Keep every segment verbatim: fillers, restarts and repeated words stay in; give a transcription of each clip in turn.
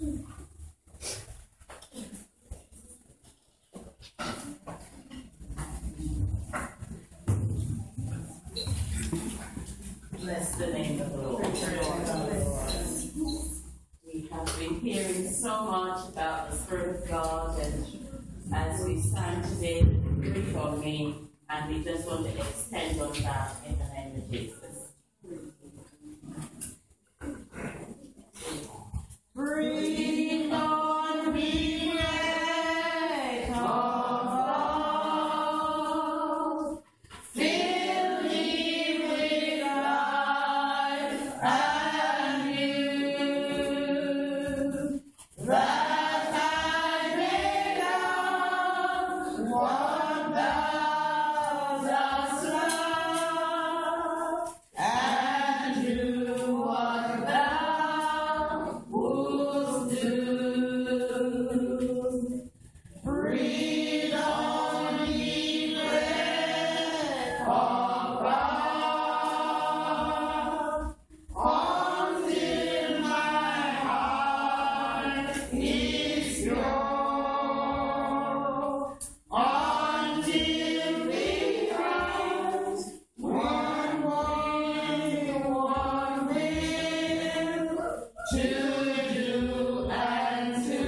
Bless the name of the Lord. We have been hearing so much about the Spirit of God, and as we stand today, breathe on me, and we just want to extend on that in the name of Jesus. Breathe on me, breath of God. Fill me with life and you, that I may love what thou dost love, and do what thou wouldst do. Breathe on me, breath of God, until my heart is pure, until we rise one morning, one will, to do and to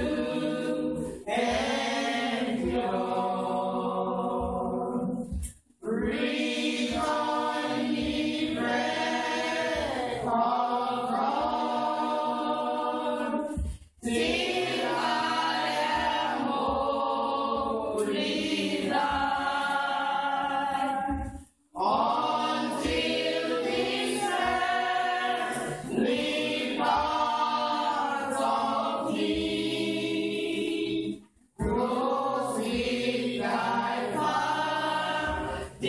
endure. Breathe on me, breath of God, till I am wholly thine, until this earthly part of me grows with thy power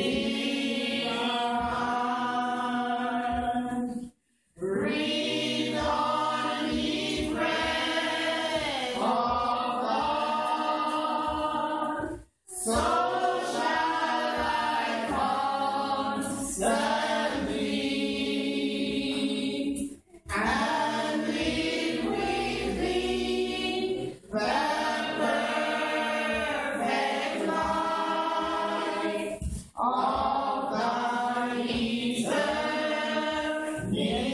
divine. Breathe on me, breath of God, so shall I constantly and live with thee the perfect life of thy eternity.